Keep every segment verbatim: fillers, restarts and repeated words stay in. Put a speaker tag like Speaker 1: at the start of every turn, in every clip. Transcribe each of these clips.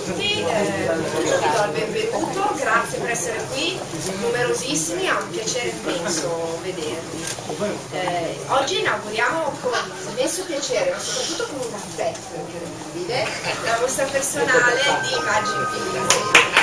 Speaker 1: tutti, eh, vi do il benvenuto, grazie per essere qui, numerosissimi, è un piacere immenso vedervi. Eh, oggi inauguriamo con immenso piacere, ma soprattutto con un affetto incredibile, la mostra personale di Magic Pizzi.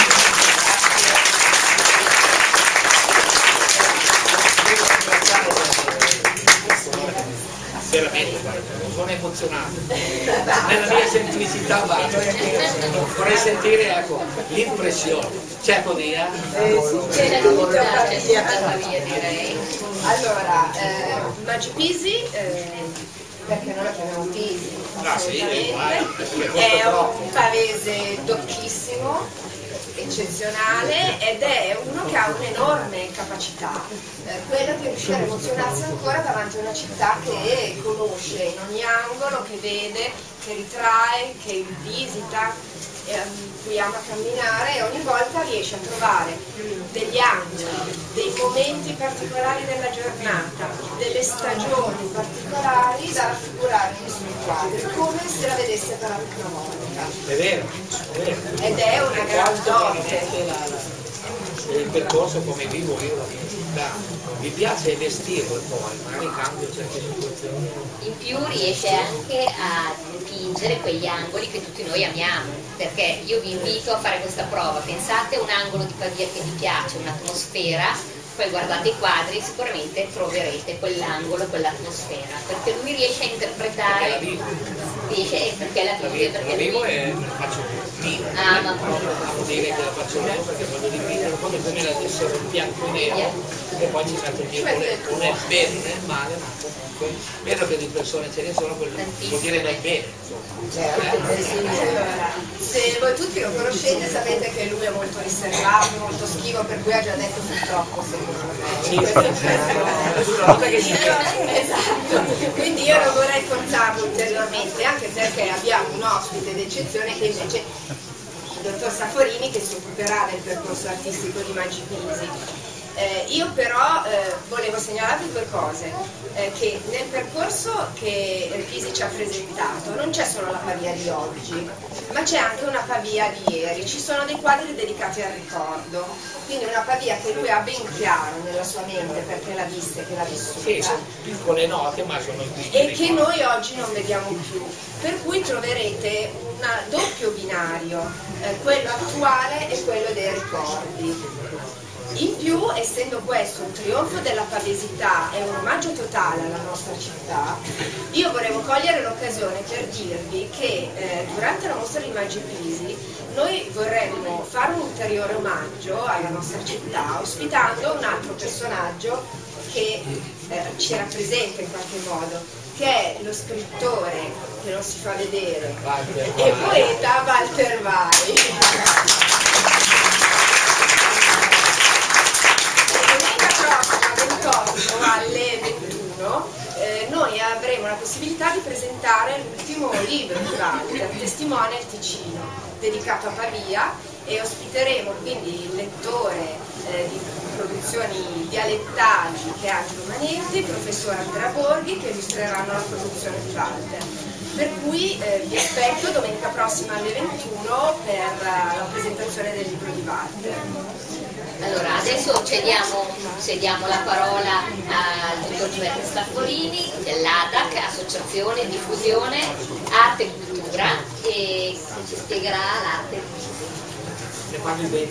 Speaker 2: Veramente, sono emozionato nella mia semplicità, basta. Vorrei sentire, ecco, l'impressione. C'è Podia?
Speaker 1: Eh, sì, c'è tutta Pavia, direi. Allora, eh, Magic Pizzi, eh, perché noi la chiamiamo Pisi,
Speaker 2: Ah, sì,
Speaker 1: è un pavese docchissimo, eccezionale, ed è uno che ha un'enorme capacità, eh, quella di riuscire a emozionarsi ancora davanti a una città che conosce in ogni angolo, che vede, che ritrae, che visita, eh, cui ama camminare, e ogni volta riesce a trovare degli angoli, dei momenti particolari della giornata, delle stagioni particolari da raffigurare nei suoi quadri, come se la vedesse per la prima volta.
Speaker 2: È vero, è vero.
Speaker 1: Ed è una gran dote.
Speaker 2: Il percorso come vivo io la mia città. Mi piace vestirlo poi, magari cambio certe situazioni.
Speaker 3: In più riesce anche a dipingere quegli angoli che tutti noi amiamo, perché io vi invito a fare questa prova. Pensate a un angolo di Pavia che vi piace, un'atmosfera, poi guardate i quadri, sicuramente troverete quell'angolo, quell'atmosfera, perché lui riesce a interpretare, riesce, perché la vive, perché
Speaker 2: la vivo
Speaker 3: lui...
Speaker 2: e me la faccio vivo.
Speaker 3: Ah, ma proprio.
Speaker 2: Devo dire che la faccio vivo perché voglio dipingere come come la essere un bianco e nero, e poi ci metto dietro, non è bene, non è male, ma comunque vedo che di persone ce ne sono, quello vuol dire nel bene, insomma.
Speaker 1: Allora, se voi tutti lo conoscete sapete che lui è molto riservato, molto schivo, per cui ha già detto purtroppo secondo me.
Speaker 2: Sì,
Speaker 1: Esatto, quindi io non vorrei forzarlo ulteriormente, anche perché abbiamo un ospite d'eccezione che invece il dottor Saforini, che si occuperà del percorso artistico di Magic Pizzi. Eh, io però eh, volevo segnalarvi due cose, eh, che nel percorso che Pisi ci ha presentato non c'è solo la Pavia di oggi, ma c'è anche una Pavia di ieri, ci sono dei quadri dedicati al ricordo, quindi una Pavia che lui ha ben chiaro nella sua mente perché l'ha vista e che l'ha vissuta.
Speaker 2: Sì, sono piccole note, ma sono
Speaker 1: E che noi oggi non vediamo più, per cui troverete un doppio binario, eh, quello attuale e quello dei ricordi. In più, essendo questo un trionfo della pavesità e un omaggio totale alla nostra città, io volevo cogliere l'occasione per dirvi che eh, durante la mostra di Magic Pizzi noi vorremmo fare un ulteriore omaggio alla nostra città ospitando un altro personaggio che eh, ci rappresenta in qualche modo, che è lo scrittore che non si fa vedere e poeta Walter Vai. Alle ventuno eh, noi avremo la possibilità di presentare l'ultimo libro di Walter, Testimone al Ticino, dedicato a Pavia, e ospiteremo quindi il lettore eh, di produzioni dialettali che è Angelo Manetti, il professor Andrea Borghi, che illustreranno la produzione di Walter. Per cui eh, vi aspetto domenica prossima alle ventuno per uh, la presentazione del libro di Walter.
Speaker 3: Allora, adesso cediamo, cediamo la parola al dottor Giuseppe Staffolini dell'A D A C, Associazione Diffusione Arte e Cultura, e ci spiegherà l'arte.
Speaker 2: Ne parli bene.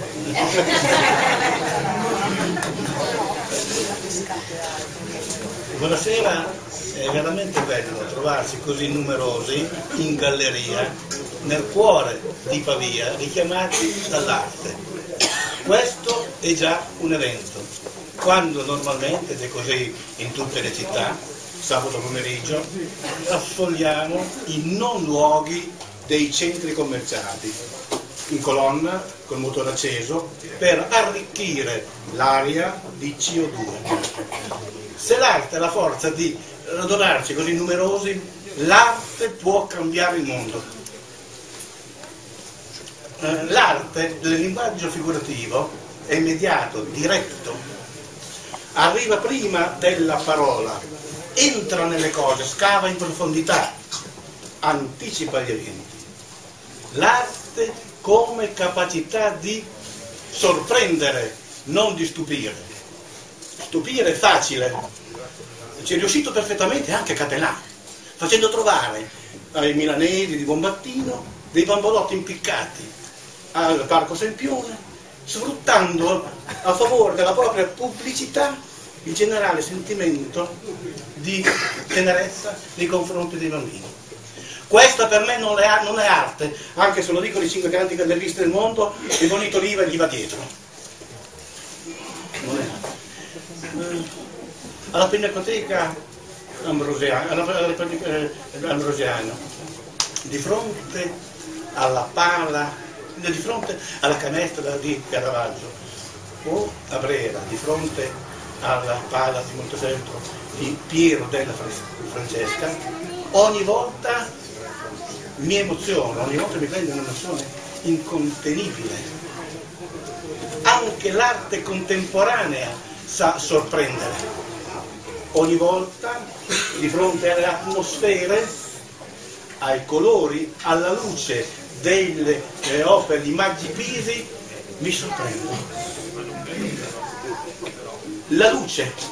Speaker 4: Buonasera, è veramente bello trovarsi così numerosi in galleria, nel cuore di Pavia, richiamati dall'arte. Questo è già un evento, quando normalmente, ed è così in tutte le città, sabato pomeriggio, affolliamo i non luoghi dei centri commerciali, in colonna, col motore acceso, per arricchire l'aria di C O due. Se l'arte ha la forza di radunarci così numerosi, l'arte può cambiare il mondo. L'arte del linguaggio figurativo è immediato, diretto, arriva prima della parola, entra nelle cose, scava in profondità, anticipa gli eventi. L'arte l'arte come capacità di sorprendere, non di stupire. Stupire è facile, ci è riuscito perfettamente anche Cattelan, facendo trovare ai milanesi di Bombattino dei bambolotti impiccati al Parco Sempione, sfruttando a favore della propria pubblicità il generale sentimento di tenerezza nei confronti dei bambini. Questa per me non è, non è arte, anche se lo dicono i cinque grandi galleristi del mondo, il Bonito Oliva gli va dietro. Non è arte. Alla Pinacoteca Ambrosiana, alla, alla, eh, Ambrosiana, di fronte alla pala, di fronte alla canestra di Caravaggio, o a Brera, di fronte alla pala di Montefeltro di Piero della Francesca, ogni volta mi emoziona, ogni volta mi prende un'emozione incontenibile. Anche l'arte contemporanea sa sorprendere. Ogni volta di fronte alle atmosfere, ai colori, alla luce delle eh, opere di Maggi Pisi mi sorprendo. La luce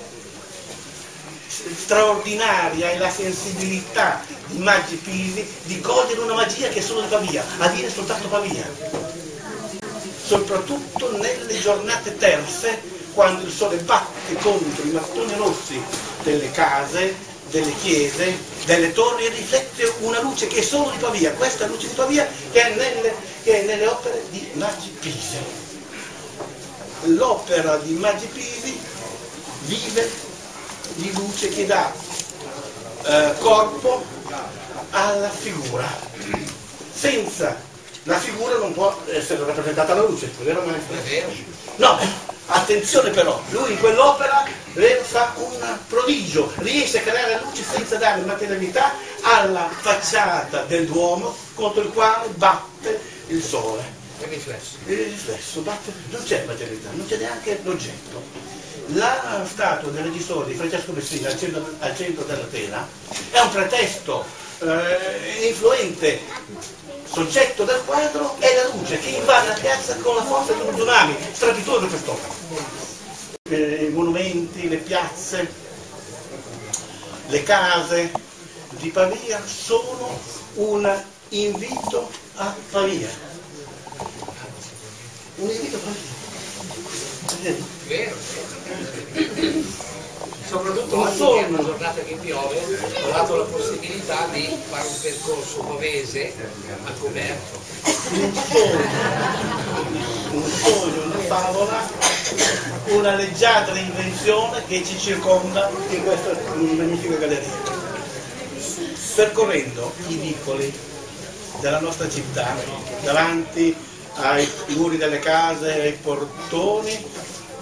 Speaker 4: straordinaria e la sensibilità di Maggi Pisi di cogliere una magia che è solo di Pavia, avviene soltanto Pavia, soprattutto nelle giornate terse, quando il sole batte contro i mattoni rossi delle case, delle chiese, delle torri, e riflette una luce che è solo di Pavia, questa luce di Pavia che è nelle, che è nelle opere di Maggi Pisi. L'opera di Maggi Pisi vive di luce che dà eh, corpo alla figura. Senza la figura non può essere rappresentata la luce, è vero maestro? No, attenzione però, lui in quell'opera fa un prodigio, riesce a creare la luce senza dare materialità alla facciata del Duomo contro il quale batte il sole.
Speaker 2: Il riflesso.
Speaker 4: Il riflesso, batte, non c'è materialità, non c'è neanche l'oggetto. La statua del registore di Francesco Messina al centro, al centro della tela è un pretesto eh, influente. Soggetto del quadro è la luce che invade la piazza con la forza di uno tsunami, strepitoso quest'opera. Eh, I monumenti, le piazze, le case di Pavia sono un invito a Pavia. Un invito a Pavia.
Speaker 2: Vero. Soprattutto oggi che è una giornata che piove, ho dato la possibilità di fare un percorso pavese a coperto.
Speaker 4: Un sogno, un sogno, una favola, una leggiadra invenzione che ci circonda in questa magnifica galleria. Percorrendo i vicoli della nostra città, davanti ai muri delle case, ai portoni,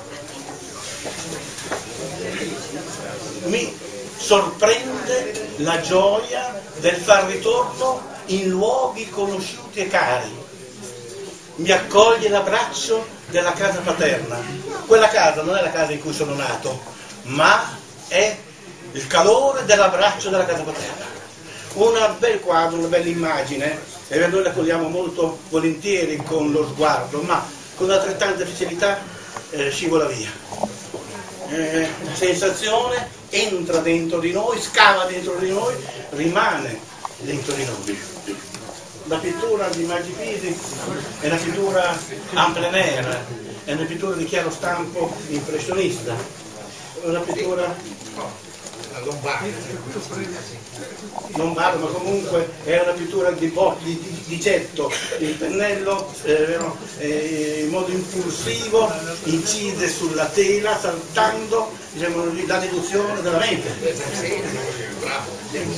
Speaker 4: mi sorprende la gioia del far ritorno in luoghi conosciuti e cari. Mi accoglie l'abbraccio della casa paterna. Quella casa non è la casa in cui sono nato, ma è il calore dell'abbraccio della casa paterna. Un bel quadro, una bella immagine, e noi la cogliamo molto volentieri con lo sguardo, ma con altrettanta facilità eh, scivola via. Eh, la sensazione entra dentro di noi, scava dentro di noi, rimane dentro di noi. La pittura di Maggi Pisi è una pittura en plein air, è una pittura di chiaro stampo impressionista, è una pittura
Speaker 2: Lombardo.
Speaker 4: Lombardo, ma comunque è una pittura di, di, di, di getto, il pennello eh, eh, in modo impulsivo incide sulla tela saltando, diciamo, la deduzione della mente.
Speaker 2: Bravo.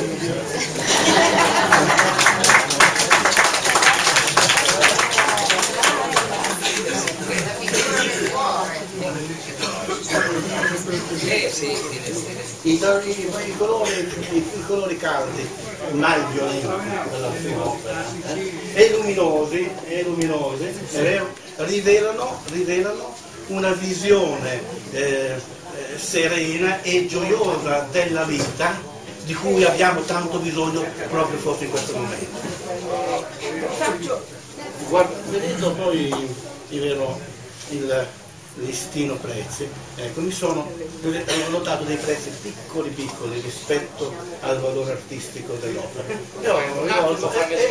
Speaker 2: Eh, sì, sì, sì.
Speaker 4: I, i, i, colori, i, i colori caldi, mai violenti della prima opera, eh? e luminosi, e luminosi è vero, rivelano, rivelano una visione eh, eh, serena e gioiosa della vita di cui abbiamo tanto bisogno proprio forse in questo momento.
Speaker 1: Faccio
Speaker 4: Guarda, vedendo poi il vero il listino prezzi, ecco, mi sono ho notato dei prezzi piccoli piccoli rispetto al valore artistico dell'opera. E ho rivolto,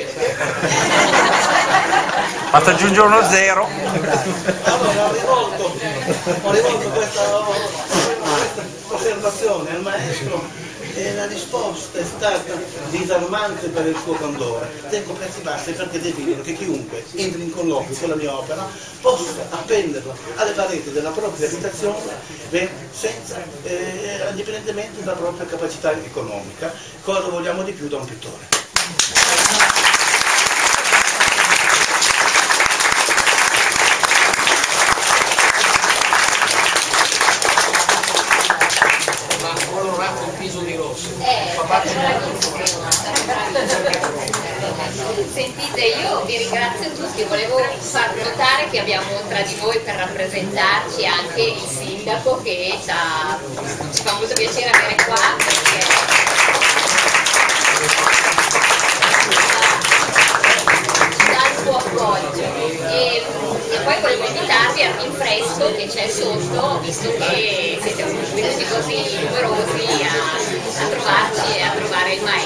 Speaker 5: basta aggiungere uno zero.
Speaker 4: allora ho rivolto, ho rivolto questa, questa osservazione al maestro e la risposta è stata disarmante per il suo candore. Tengo prezzi bassi perché desidero che chiunque entri in colloquio con la mia opera possa appenderla alle pareti della propria abitazione, beh, senza, eh, indipendentemente dalla propria capacità economica. Cosa vogliamo di più da un pittore?
Speaker 3: Eh, sentite, io vi ringrazio tutti, volevo far notare che abbiamo tra di noi per rappresentarci anche il sindaco che ci, ha, ci fa molto piacere avere qua perché ci dà il suo appoggio e, e poi volevo invitarvi al rinfresco che c'è sotto, visto che siete venuti così numerosi a, a trovarci e a trovare il maestro.